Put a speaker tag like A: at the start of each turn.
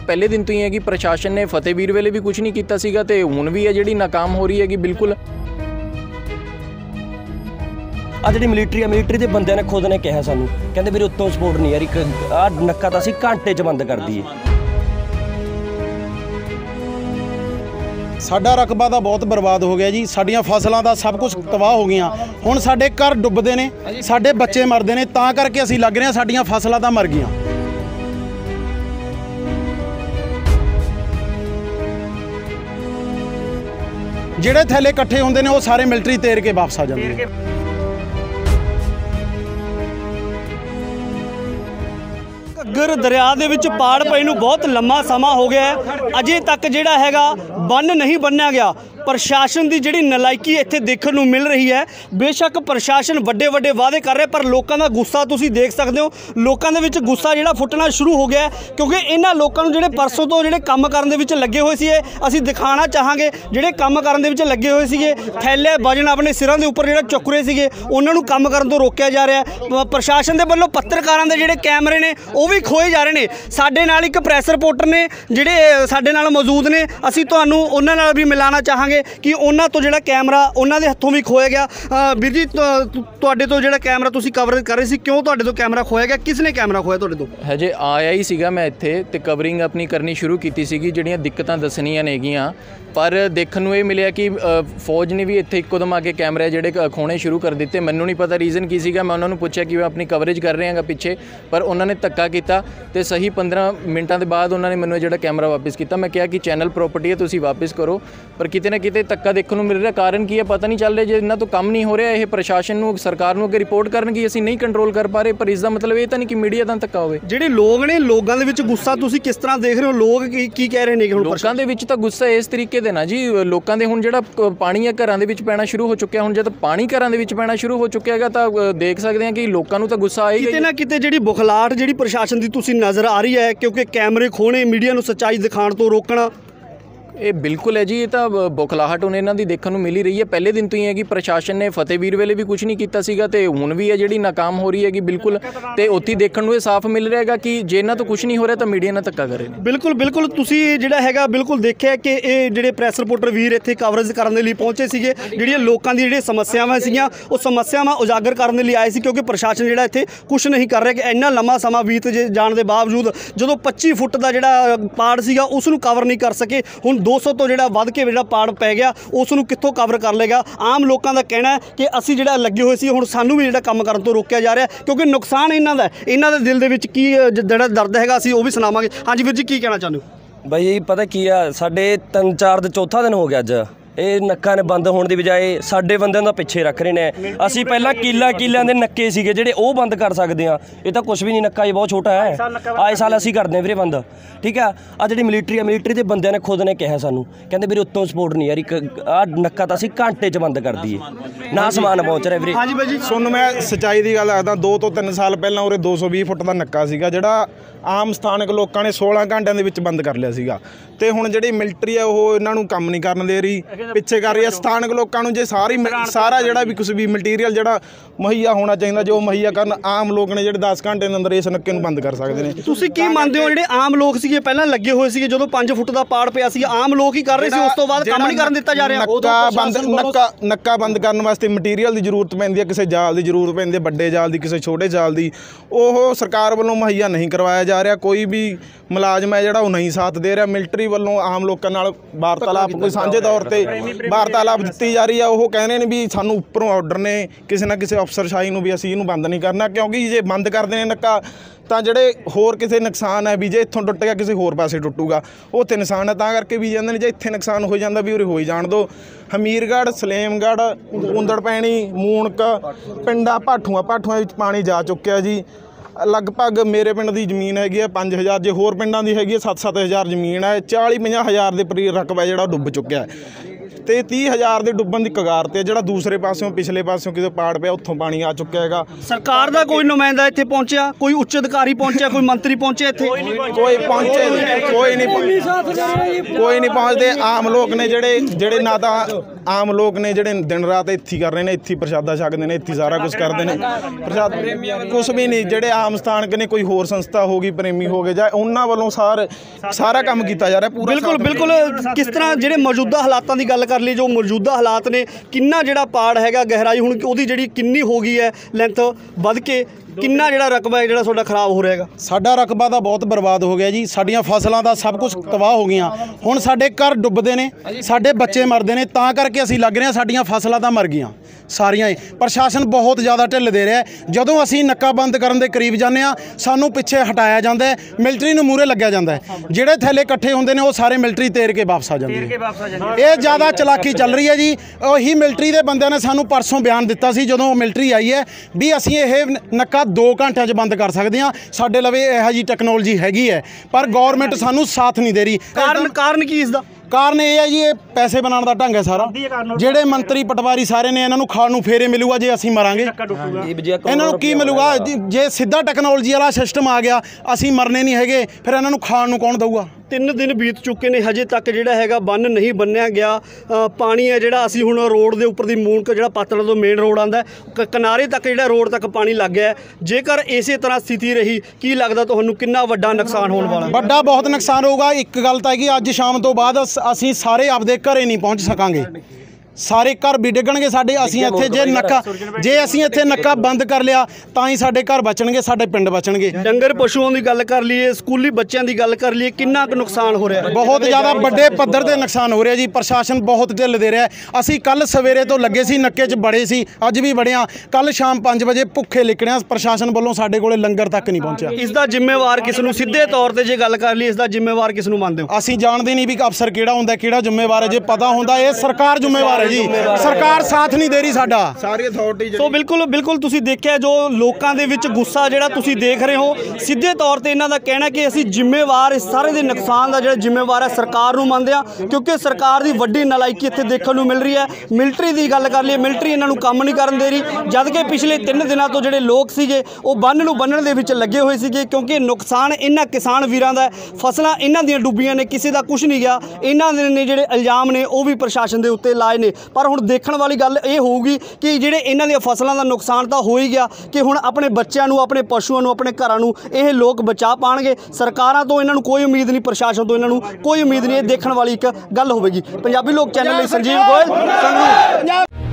A: पहले दिन तो ही है कि प्रशासन ने फतेहवीर वेले भी कुछ नहीं किया सीगा ते हुण भी है जिहड़ी नाकाम हो रही है कि बिल्कुल।
B: आ जी मिलिट्री के बंदे ने खुद ने कहा सानू कहते मेरे उत्तों सपोर्ट नहीं यार एक आ नक्का तो असीं घंटे च बंद कर दईए।
C: साडा रकबा तो बहुत बर्बाद हो गया जी, साडियां फसलों का सब कुछ तबाह हो गई। हुण साडे घर डुबदे ने, साडे बच्चे मरदे ने, तां करके असीं लग रहे साडियां फसलां तां मर गईयां। ਜਿਹੜੇ ਥੈਲੇ ਇਕੱਠੇ ਹੁੰਦੇ ਨੇ ਉਹ ਸਾਰੇ ਮਿਲਟਰੀ ਤੇਰ ਕੇ ਵਾਪਸ ਆ ਜਾਂਦੇ ਨੇ।
D: घग्गर दरिया ਦੇ ਵਿੱਚ ਪਾੜ ਪਈ ਨੂੰ ਬਹੁਤ ਲੰਮਾ ਸਮਾਂ ਹੋ ਗਿਆ ਹੈ, ਅਜੇ ਤੱਕ ਜਿਹੜਾ ਹੈਗਾ ਬੰਨ ਨਹੀਂ ਬੰਨਿਆ ਗਿਆ। प्रशासन की जिहड़ी नलायकी इत्थे देखने को मिल रही है। बेशक प्रशासन वड्डे वड्डे वादे कर रहे, पर लोगों का गुस्सा तुसीं देख सकते हो, लोगों के विच गुस्सा जिहड़ा फुटना शुरू हो गया है, क्योंकि इन्हां लोगों नूं जिहड़े परसों तो जिहड़े काम करन दे विच लगे हुए सी, असीं दिखाना चाहांगे जिहड़े काम करन दे विच लगे हुए सीगे, थैले वजन अपने सिरां दे उपर जिहड़ा चुक रहे सीगे, उन्हां नूं काम करन तों रोकिया जा रहा है। प्रशासन दे वल्लों पत्रकारां दे जिहड़े कैमरे ने वो भी खोए जा रहे हैं। साडे नाल एक प्रैस रिपोर्टर ने जिहड़े साडे नाल मौजूद ने, असीं तुहानूं उन्हां नाल भी मिलाना चाहांगे कि उन्हां तो जिहड़ा कैमरा उन्हां दे हत्थों भी खोया गया। वीर जी तुहाडे तो जिहड़ा कैमरा तुसीं कवर कर रहे सी, क्यों तुहाडे तो कैमरा खोया गया, किसने कैमरा खोया तुहाडे तो?
A: हजे आया ही सीगा मैं इत्थे ते कवरिंग अपनी करनी शुरू कीती सीगी, जिहड़ियां दिक्कतां दसणीਆਂ नेगीਆਂ, पर देखण नूं ये मिलिया कि फौज ने भी इत्थे इक्कोदम आके कैमरे जिहड़े खोने शुरू कर दिते। मैनूं नहीं पता रीज़न की सीगा, मैं उन्हां नूं पुछिया कि मैं अपनी कवरेज कर रहा हाँ पिछे, पर उन्होंने धक्का किया तो सही 15 मिनटां दे बाद उन्होंने मैनूं जिहड़ा कैमरा वापस किया। मैं कहा कि चैनल प्रॉपर्टी है तुसीं वापस करो, पर किते ना किते धक्का देखण नूं मिल रहा। कारण की है पता नहीं चल रहा, जे इन्हां तो काम नहीं हो रहा, यह प्रशासन नूं सरकार नूं अगे रिपोर्ट करनगे असीं नहीं कंट्रोल कर पा रहे, पर इसका मतलब ये तो नहीं कि मीडिया दा धक्का होवे।
D: जिहड़े लोग ने लोगों दे विच गुस्सा तुसीं किस तरह देख रहे हो, लोग की कह रहे ने?
A: लोगों दे विच तां गुस्सा इस तरीके दे ना जी, लोगों के हुण जिहड़ा पानी है घरां दे विच पैना शुरू हो चुक्या। हुण जद पानी घरां दे विच पैना शुरू हो चुक्या है तां देख सकते हैं कि लोगों नूं तां गुस्सा आएगा।
D: किते ना किते जिहड़ी बुखलाहट जिहड़ी प्रशासन दी तुसीं नज़र आ रही है, क्योंकि कैमरे खोने, मीडिया नूं सच्चाई दिखाण तो रोकना,
A: ये बिल्कुल है जी। ये तो बुखलाहट हुण इन्हां दी देखण नूं मिल ही रही है। पहले दिन तो ही है कि प्रशासन ने फतेहवीर वेले भी कुछ नहीं किया सीगा ते हुण भी है जिहड़ी नाकाम हो रही है कि बिल्कुल, ते उत्थे देखण नूं साफ मिल रहा है कि जे इन्हां तो कुछ नहीं हो रहा तो मीडिया नाल धक्का कर रहे हैं।
D: बिल्कुल बिल्कुल तुसीं जिहड़ा हैगा बिल्कुल देखिया कि ये जिहड़े प्रैस रिपोर्टर वीर इत्थे कवरेज करन दे लई पहुंचे सीगे, जिहड़ियां लोकां दी जिहड़ी समस्यावां सीगीआं वो समस्यावां उजागर करन दे लई आए सी, क्योंकि प्रशासन जिहड़ा इत्थे कुछ नहीं कर रहा कि इन्ना लंबा समा बीत जाण दे बावजूद जदों 25 फुट दा जिहड़ा पाड़ सीगा उस नूं कवर नहीं कर सके। हुण 200 तो जिहड़ा के जिहड़ा पाड़ पै गया उस नूं कित्थों कवर कर लेगा। आम लोगों का कहना है कि असीं जिहड़ा लगे हुए सी, हुण सानूं भी जिहड़ा काम करन तों रोकिया जा रहा है, क्योंकि नुकसान इन्हां दा इन्हां दे दिल दे विच की जिहड़ा दर्द हैगा असीं वो भी सुणावांगे। हाँ जी वीर जी, की कहना चाहुंदे हो?
B: बई पता की आ, साडे 3-4 चौथा दिन हो गया अज ਇਹ ਨੱਕਾਂ ਨੇ ਬੰਦ ਹੋਣ ਦੀ ਬਜਾਏ ਸਾਡੇ ਬੰਦਿਆਂ ਦਾ ਪਿੱਛੇ ਰੱਖ ਰਹੇ ਨੇ। ਅਸੀਂ ਪਹਿਲਾਂ ਕਿੱਲਿਆਂ ਦੇ ਨੱਕੇ ਸੀਗੇ ਜਿਹੜੇ ਉਹ ਬੰਦ ਕਰ ਸਕਦੇ ਆ, ਇਹ ਤਾਂ ਕੁਝ ਵੀ ਨਹੀਂ, ਨੱਕਾ ਇਹ ਬਹੁਤ ਛੋਟਾ ਹੈ। ਆਏ ਸਾਲ ਅਸੀਂ ਕਰਦੇ ਵੀਰੇ ਬੰਦ, ਠੀਕ ਆ। ਆ ਜਿਹੜੀ ਮਿਲਿਟਰੀ ਦੇ ਬੰਦਿਆਂ ਨੇ ਖੁਦ ਨੇ ਕਿਹਾ ਸਾਨੂੰ, ਕਹਿੰਦੇ ਵੀਰੇ ਉੱਤੋਂ ਸਪੋਰਟ ਨਹੀਂ ਯਾਰ, ਇੱਕ ਆ ਨੱਕਾ ਤਾਂ ਅਸੀਂ ਘੰਟੇ 'ਚ ਬੰਦ ਕਰ ਦਈਏ, ਨਾ ਸਮਾਨ ਪਹੁੰਚ ਰਿਹਾ ਵੀਰੇ।
C: ਹਾਂਜੀ ਬਾਈ ਜੀ, ਤੁਹਾਨੂੰ ਮੈਂ ਸੱਚਾਈ ਦੀ ਗੱਲ ਦੱਸਦਾ, 2 ਤੋਂ 3 ਸਾਲ ਪਹਿਲਾਂ ਉਰੇ 220 ਫੁੱਟ ਦਾ ਨੱਕਾ ਸੀਗਾ, ਜਿਹੜਾ ਆਮ ਸਥਾਨਕ ਲੋਕਾਂ ਨੇ 16 ਘੰਟਿਆਂ ਦੇ ਵਿੱਚ ਬੰਦ ਕਰ ਲਿਆ ਸੀਗਾ। ਤੇ ਹੁਣ ਜਿਹੜੀ ਮਿਲਟਰੀ ਹੈ ਉਹ ਇਹਨਾਂ ਨੂੰ ਕੰਮ ਨਹੀਂ ਕਰਨ ਦੇ ਰਹੀ, ਪਿੱਛੇ ਕਰ ਰਹੀ ਹੈ। ਸਥਾਨਕ ਲੋਕਾਂ ਨੂੰ ਜੇ ਸਾਰਾ ਜਿਹੜਾ ਵੀ ਕੁਝ ਵੀ ਮਟੀਰੀਅਲ ਜਿਹੜਾ ਮੁਹੱਈਆ ਹੋਣਾ ਚਾਹੀਦਾ ਜੋ ਮੁਹੱਈਆ ਕਰਨ, ਆਮ ਲੋਕ ਨੇ ਜਿਹੜੇ 10 ਘੰਟੇ ਦੇ ਅੰਦਰ ਇਸ ਨੱਕੇ ਨੂੰ ਬੰਦ ਕਰ ਸਕਦੇ ਨੇ।
D: ਤੁਸੀਂ ਕੀ ਮੰਨਦੇ ਹੋ, ਜਿਹੜੇ ਆਮ ਲੋਕ ਸੀਗੇ ਪਹਿਲਾਂ ਲੱਗੇ ਹੋਏ ਸੀਗੇ, ਜਦੋਂ 5 ਫੁੱਟ ਦਾ ਪਾੜ ਪਿਆ ਸੀ ਆਮ ਲੋਕ ਹੀ ਕਰ ਰਹੇ ਸੀ, ਉਸ ਤੋਂ ਬਾਅਦ ਕੰਮ ਨਹੀਂ ਕਰਨ ਦਿੱਤਾ ਜਾ ਰਿਹਾ?
C: ਨੱਕਾ ਬੰਦ ਕਰਨ ਵਾਸਤੇ ਮਟੀਰੀਅਲ ਦੀ ਜ਼ਰੂਰਤ ਪੈਂਦੀ ਹੈ, ਕਿਸੇ ਜਾਲ ਦੀ ਜ਼ਰੂਰਤ ਪੈਂਦੀ ਹੈ, ਵੱਡੇ ਜਾਲ ਦੀ, ਕਿਸੇ ਛੋਟੇ ਜਾਲ ਦੀ, ਉਹ ਸਰਕਾਰ ਵੱਲੋਂ ਮੁਹੱਈਆ ਨਹੀਂ ਕਰਵਾਇਆ ਜਾ ਰਿਹਾ। ਕੋਈ ਵੀ ਮੁਲਾਜ਼ਮ ਹੈ ਜਿਹੜਾ ਉਹ ਨਹੀਂ ਸਾਥ ਦੇ ਰਿਹਾ। ਮਿਲਟਰੀ ਵੱਲੋਂ ਆਮ ਲੋਕਾਂ ਨਾਲ ਵਾਰਤਾਲਾਪ ਕੋਈ ਸਾਂਝੇ ਤੌਰ ਤੇ ਵਾਰਤਾਲਾਪ ਦਿੱਤੀ ਜਾ ਰਹੀ ਹੈ। ਉਹ ਕਹਿੰਦੇ ਨੇ ਵੀ ਸਾਨੂੰ ਉੱਪਰੋਂ ਆਰਡਰ ਨੇ ਕਿਸੇ ਨਾ ਕਿਸੇ ਅਫਸਰਸ਼ਾਹੀ ਨੂੰ ਵੀ ਅਸੀਂ ਇਹਨੂੰ ਬੰਦ ਨਹੀਂ ਕਰਨਾ, ਕਿਉਂਕਿ ਜੇ ਬੰਦ ਕਰਦੇ ਨੇ ਨੱਕਾ ਤਾਂ ਜਿਹੜੇ ਹੋਰ ਕਿਸੇ ਨੁਕਸਾਨ ਹੈ ਵੀ ਜੇ ਇੱਥੋਂ ਟੁੱਟ ਗਿਆ ਕਿਸੇ ਹੋਰ ਪਾਸੇ ਟੁੱਟੂਗਾ, ਉਹ ਤੇ ਨੁਕਸਾਨ ਹੈ। ਤਾਂ ਕਰਕੇ ਵੀ ਜਾਂਦੇ ਨੇ ਜੇ ਇੱਥੇ ਨੁਕਸਾਨ ਹੋ ਜਾਂਦਾ ਵੀ ਉਰੇ ਹੋਈ ਜਾਣ ਦਿਓ। ਹਮੀਰਗੜ੍ਹ, ਸਲੇਮਗੜ੍ਹ, ਉਂਦੜ ਪੈਣੀ, ਮੂਣਕ ਪਿੰਡਾਂ ਭਾਠੂਆਂ ਵਿੱਚ ਪਾਣੀ ਜਾ ਚੁੱਕਿਆ ਜੀ। ਲਗਭਗ ਮੇਰੇ ਪਿੰਡ ਦੀ ਜ਼ਮੀਨ ਹੈਗੀ ਹੈ 5000, ਜੇ ਹੋਰ ਪਿੰਡਾਂ ਦੀ ਹੈਗੀ ਹੈ 7-7000 ਜ਼ਮੀਨ ਹੈ। 40-50 ਹਜ਼ਾਰ ਦੇ ਰਕਬਾ ਜਿਹੜਾ ਡੁੱਬ ਚੁੱਕਿਆ ਹੈ ਤੇ 30,000 ਦੇ ਡੁੱਬਣ ਦੀ ਕਗਾਰ ਤੇ ਜਿਹੜਾ ਦੂਸਰੇ ਪਾਸਿਓਂ ਪਿਛਲੇ ਪਾਸਿਓਂ ਕਿਤੇ ਪਾੜ ਪਿਆ ਉੱਥੋਂ ਪਾਣੀ ਆ ਚੁੱਕਿਆ ਹੈਗਾ।
D: ਸਰਕਾਰ ਦਾ ਕੋਈ ਨੁਮਾਇੰਦਾ ਇੱਥੇ ਪਹੁੰਚਿਆ, ਕੋਈ ਉੱਚ ਅਧਿਕਾਰੀ ਪਹੁੰਚਿਆ, ਕੋਈ ਮੰਤਰੀ ਪਹੁੰਚਿਆ ਇੱਥੇ?
C: ਕੋਈ ਪਹੁੰਚੇ ਨਹੀਂ, ਕੋਈ ਨਹੀਂ ਪਹੁੰਚਦੇ। ਆਮ ਲੋਕ ਨੇ ਜਿਹੜੇ ਨਾ ਤਾਂ ਆਮ ਲੋਕ ਨੇ ਜਿਹੜੇ ਦਿਨ ਰਾਤ ਇੱਥੇ ਹੀ ਕਰ ਰਹੇ ਨੇ, ਇੱਥੇ ਹੀ ਪ੍ਰਸ਼ਾਦਾ ਛਕਦੇ ਨੇ, ਇੱਥੇ ਹੀ ਸਾਰਾ ਕੁਝ ਕਰਦੇ ਨੇ। ਪ੍ਰਸ਼ਾਦ ਕੁਛ ਵੀ ਨਹੀਂ, ਜਿਹੜੇ ਆਮ ਸਥਾਨਕ ਨੇ, ਕੋਈ ਹੋਰ ਸੰਸਥਾ ਹੋ ਗਈ, ਪ੍ਰੇਮੀ ਹੋ ਗਏ, ਜਾਂ ਉਹਨਾਂ ਵੱਲੋਂ ਸਾਰਾ ਕੰਮ ਕੀਤਾ ਜਾ ਰਿਹਾ ਪੂਰਾ।
D: ਬਿਲਕੁਲ ਬਿਲਕੁਲ। ਕਿਸ ਤਰ੍ਹਾਂ ਜਿਹੜੇ ਮੌਜੂਦਾ ਹਾਲਾਤਾਂ ਦੀ ਗੱਲ ਕਰ ਲਈ, ਜੋ ਮੌਜੂਦਾ ਹਾਲਾਤ ਨੇ, ਕਿੰਨਾ ਜਿਹੜਾ ਪਾੜ ਹੈਗਾ, ਗਹਿਰਾਈ ਹੁਣ ਉਹਦੀ ਜਿਹੜੀ ਕਿੰਨੀ ਹੋ ਗਈ ਹੈ, ਲੈਂਥ ਵੱਧ ਕੇ ਕਿੰਨਾ ਜਿਹੜਾ ਰਕਬਾ ਹੈ ਜਿਹੜਾ ਤੁਹਾਡਾ ਖਰਾਬ ਹੋ ਰਿਹਾ ਹੈਗਾ?
E: ਸਾਡਾ ਰਕਬਾ ਤਾਂ ਬਹੁਤ ਬਰਬਾਦ ਹੋ ਗਿਆ ਜੀ, ਸਾਡੀਆਂ ਫਸਲਾਂ ਦਾ ਸਭ ਕੁਝ ਤਬਾਹ ਹੋ ਗਈਆਂ। ਹੁਣ ਸਾਡੇ ਘਰ ਡੁੱਬਦੇ ਨੇ, ਸਾਡੇ ਬੱਚੇ ਮਰਦੇ ਨੇ, ਤਾਂ ਕਰਕੇ ਅਸੀਂ ਲੱਗ ਰਹੇ ਹਾਂ, ਸਾਡੀਆਂ ਫਸਲਾਂ ਤਾਂ ਮਰ ਗਈਆਂ ਸਾਰੀਆਂ ਹੀ। ਪ੍ਰਸ਼ਾਸਨ ਬਹੁਤ ਜ਼ਿਆਦਾ ਢਿੱਲ ਦੇ ਰਿਹਾ। ਜਦੋਂ ਅਸੀਂ ਨੱਕਾ ਬੰਦ ਕਰਨ ਦੇ ਕਰੀਬ ਜਾਂਦੇ ਹਾਂ, ਸਾਨੂੰ ਪਿੱਛੇ ਹਟਾਇਆ ਜਾਂਦਾ ਹੈ, ਮਿਲਟਰੀ ਨੂੰ ਮੂਹਰੇ ਲੱਗਿਆ ਜਾਂਦਾ ਹੈ। ਜਿਹੜੇ ਥੈਲੇ ਇਕੱਠੇ ਹੁੰਦੇ ਨੇ ਉਹ ਸਾਰੇ ਮਿਲਟਰੀ ਤੇਰ ਕੇ ਵਾਪਸ ਆ ਜਾਂਦੇ ਨੇ। ਇਹ ਜ਼ਿਆਦਾ ਚਲਾਕੀ ਚੱਲ ਰਹੀ ਹੈ ਜੀ। ਉਹੀ ਮਿਲਟਰੀ ਦੇ ਬੰਦਿਆਂ ਨੇ ਸਾਨੂੰ ਪਰਸੋਂ ਬਿਆਨ ਦਿੱਤਾ ਸੀ, ਜਦੋਂ ਮਿਲਟਰੀ ਆਈ ਹੈ, ਵੀ ਅਸੀਂ ਇਹ ਨੱਕਾ 2 ਘੰਟਿਆਂ 'ਚ ਬੰਦ ਕਰ ਸਕਦੇ ਹਾਂ, ਸਾਡੇ ਲਵੇ ਇਹੋ ਜਿਹੀ ਟੈਕਨੋਲੋਜੀ ਹੈਗੀ ਹੈ, ਪਰ ਗੌਰਮੈਂਟ ਸਾਨੂੰ ਸਾਥ ਨਹੀਂ ਦੇ ਰਹੀ।
D: ਕਾਰਨ ਕੀ ਇਸ ਦਾ?
E: ਕਾਰਨ ਇਹ ਹੈ ਜੀ, ਇਹ ਪੈਸੇ ਬਣਾਉਣ ਦਾ ਢੰਗ ਹੈ ਸਾਰਾ। ਜਿਹੜੇ ਮੰਤਰੀ ਪਟਵਾਰੀ ਸਾਰੇ ਨੇ, ਇਹਨਾਂ ਨੂੰ ਖਾਣ ਨੂੰ ਫੇਰੇ ਮਿਲੂਗਾ ਜੇ ਅਸੀਂ ਮਰਾਂਗੇ। ਇਹਨਾਂ ਨੂੰ ਕੀ ਮਿਲੂਗਾ ਜੇ ਸਿੱਧਾ ਟੈਕਨੋਲੋਜੀ ਵਾਲਾ ਸਿਸਟਮ ਆ ਗਿਆ? ਅਸੀਂ ਮਰਨੇ ਨਹੀਂ ਹੈਗੇ, ਫਿਰ ਇਹਨਾਂ ਨੂੰ ਖਾਣ ਨੂੰ ਕੌਣ ਦਊਗਾ?
D: 3 ਦਿਨ ਬੀਤ ਚੁੱਕੇ ਨੇ, ਹਜੇ ਤੱਕ ਜਿਹੜਾ ਹੈਗਾ ਬੰਨ ਨਹੀਂ ਬੰਨਿਆ ਗਿਆ। ਪਾਣੀ ਹੈ ਜਿਹੜਾ, ਅਸੀਂ ਹੁਣ ਰੋਡ ਦੇ ਉੱਪਰ ਦੀ ਮੂਨਕ ਜਿਹੜਾ ਪਾਤੜਾ ਤੋਂ ਮੇਨ ਰੋਡ ਆਉਂਦਾ, ਕਿਨਾਰੇ ਤੱਕ ਜਿਹੜਾ ਰੋਡ ਤੱਕ ਪਾਣੀ ਲੱਗ ਗਿਆ। ਜੇਕਰ ਇਸੇ ਤਰ੍ਹਾਂ ਸਥਿਤੀ ਰਹੀ, ਕੀ ਲੱਗਦਾ ਤੁਹਾਨੂੰ ਕਿੰਨਾ ਵੱਡਾ ਨੁਕਸਾਨ ਹੋਣ ਵਾਲਾ?
E: ਵੱਡਾ ਬਹੁਤ ਨੁਕਸਾਨ ਹੋਊਗਾ। ਇੱਕ ਗੱਲ ਤਾਂ ਹੈ ਕਿ ਅੱਜ ਸ਼ਾਮ ਤੋਂ ਬਾਅਦ ਅਸੀਂ ਸਾਰੇ ਆਪਦੇ ਘਰੇ ਨਹੀਂ ਪਹੁੰਚ ਸਕਾਂਗੇ, ਸਾਰੇ ਘਰ ਵੀ ਡਿੱਗਣਗੇ ਸਾਡੇ। ਅਸੀਂ ਇੱਥੇ ਜੇ ਅਸੀਂ ਇੱਥੇ ਨੱਕਾ ਬੰਦ ਕਰ ਲਿਆ ਤਾਂ ਹੀ ਸਾਡੇ ਘਰ ਬਚਣਗੇ, ਸਾਡੇ ਪਿੰਡ ਬਚਣਗੇ।
D: ਡੰਗਰ ਪਸ਼ੂਆਂ ਦੀ ਗੱਲ ਕਰ ਲਈਏ, ਸਕੂਲੀ ਬੱਚਿਆਂ ਦੀ ਗੱਲ ਕਰ ਲਈਏ, ਕਿੰਨਾ ਕੁ ਨੁਕਸਾਨ ਹੋ ਰਿਹਾ?
E: ਬਹੁਤ ਜ਼ਿਆਦਾ ਵੱਡੇ ਪੱਧਰ ਤੇ ਨੁਕਸਾਨ ਹੋ ਰਿਹਾ ਜੀ। ਪ੍ਰਸ਼ਾਸਨ ਬਹੁਤ ਢਿੱਲ ਦੇ ਰਿਹਾ। ਅਸੀਂ ਕੱਲ ਸਵੇਰੇ ਤੋਂ ਲੱਗੇ ਸੀ, ਨੱਕੇ 'ਚ ਬੜੇ ਸੀ, ਅੱਜ ਵੀ ਬੜਿਆ। ਕੱਲ ਸ਼ਾਮ 5 ਵਜੇ ਭੁੱਖੇ ਲਿਕੜਿਆ, ਪ੍ਰਸ਼ਾਸਨ ਵੱਲੋਂ ਸਾਡੇ ਕੋਲੇ ਲੰਗਰ ਤੱਕ ਨਹੀਂ ਪਹੁੰਚਿਆ।
D: ਇਸ ਦਾ ਜ਼ਿੰਮੇਵਾਰ ਕਿਸ ਨੂੰ, ਸਿੱਧੇ ਤੌਰ ਤੇ ਜੇ ਗੱਲ ਕਰ ਲਈ, ਇਸ ਦਾ ਜ਼ਿੰਮੇਵਾਰ ਕਿਸ ਨੂੰ ਮੰਨਦੇ ਹੋ?
E: ਅਸੀਂ ਜਾਣਦੇ ਨਹੀਂ ਵੀ ਅਫਸਰ ਕਿਹੜਾ ਹੁੰਦਾ, ਕਿਹੜਾ ਜ਼ਿੰਮੇਵਾਰ ਹੈ। ਜੇ ਪਤਾ ਹੁੰਦਾ, ਇਹ ਸਰਕਾਰ ਜ਼ਿੰਮੇਵਾਰ ਹੈ ਜੀ। ਸਰਕਾਰ ਸਾਥ ਨਹੀਂ ਦੇ ਰਹੀ ਸਾਡਾ,
C: ਸਾਰੀ ਅਥਾਰਟੀ।
D: ਸੋ ਬਿਲਕੁਲ ਤੁਸੀਂ ਦੇਖਿਆ, ਜੋ ਲੋਕਾਂ ਦੇ ਵਿੱਚ ਗੁੱਸਾ ਜਿਹੜਾ ਤੁਸੀਂ ਦੇਖ ਰਹੇ ਹੋ, ਸਿੱਧੇ ਤੌਰ ਤੇ ਇਹਨਾਂ ਦਾ ਕਹਿਣਾ ਕਿ ਅਸੀਂ ਜ਼ਿੰਮੇਵਾਰ, ਇਸ ਸਾਰੇ ਦੇ ਨੁਕਸਾਨ ਦਾ ਜਿਹੜਾ ਜ਼ਿੰਮੇਵਾਰ ਹੈ ਸਰਕਾਰ ਨੂੰ ਮੰਨਦੇ ਹਾਂ, ਕਿਉਂਕਿ ਸਰਕਾਰ ਦੀ ਵੱਡੀ ਨਲਾਇਕੀ ਇੱਥੇ ਦੇਖਣ ਨੂੰ ਮਿਲ ਰਹੀ ਹੈ। ਮਿਲਟਰੀ ਦੀ ਗੱਲ ਕਰ ਲਈਏ, ਮਿਲਟਰੀ ਇਹਨਾਂ ਨੂੰ ਕੰਮ ਨਹੀਂ ਕਰਨ ਦੇ ਰਹੀ, ਜਦ ਕਿ ਪਿਛਲੇ 3 ਦਿਨਾਂ ਤੋਂ ਜਿਹੜੇ ਲੋਕ ਸੀਗੇ ਉਹ ਬੰਨ ਨੂੰ ਬੰਨਣ ਦੇ ਵਿੱਚ ਲੱਗੇ ਹੋਏ ਸੀਗੇ, ਕਿਉਂਕਿ ਨੁਕਸਾਨ ਇਹਨਾਂ ਕਿਸਾਨ ਵੀਰਾਂ ਦਾ, ਫਸਲਾਂ ਇਹਨਾਂ ਦੀਆਂ ਡੁੱਬੀਆਂ ਨੇ, ਕਿਸੇ ਦਾ ਕੁਝ ਨਹੀਂ ਗਿਆ। ਇਹਨਾਂ ਦੇ ਨੇ ਜਿਹੜੇ ਇਲਜ਼ਾਮ ਨੇ ਉਹ ਵੀ ਪ੍ਰਸ਼ਾਸਨ ਦੇ ਉੱਤੇ ਲਾਏ ਨੇ, ਪਰ ਹੁਣ ਦੇਖਣ ਵਾਲੀ ਗੱਲ ਇਹ ਹੋਊਗੀ ਕਿ ਜਿਹੜੇ ਇਹਨਾਂ ਦੀਆਂ ਫਸਲਾਂ ਦਾ ਨੁਕਸਾਨ ਤਾਂ ਹੋ ਹੀ ਗਿਆ, ਕਿ ਹੁਣ ਆਪਣੇ ਬੱਚਿਆਂ ਨੂੰ, ਆਪਣੇ ਪਸ਼ੂਆਂ ਨੂੰ, ਆਪਣੇ ਘਰਾਂ ਨੂੰ ਇਹ ਲੋਕ ਬਚਾ ਪਾਣਗੇ। ਸਰਕਾਰਾਂ ਤੋਂ ਇਹਨਾਂ ਨੂੰ ਕੋਈ ਉਮੀਦ ਨਹੀਂ, ਪ੍ਰਸ਼ਾਸਨ ਤੋਂ ਇਹਨਾਂ ਨੂੰ ਕੋਈ ਉਮੀਦ ਨਹੀਂ। ਇਹ ਦੇਖਣ ਵਾਲੀ ਇੱਕ ਗੱਲ ਹੋਵੇਗੀ। ਪੰਜਾਬੀ ਲੋਕ ਚੈਨਲ ਲਈ ਸੰਜੀਵ ਗੋਇਲ, ਸੰਗਰੂਰ।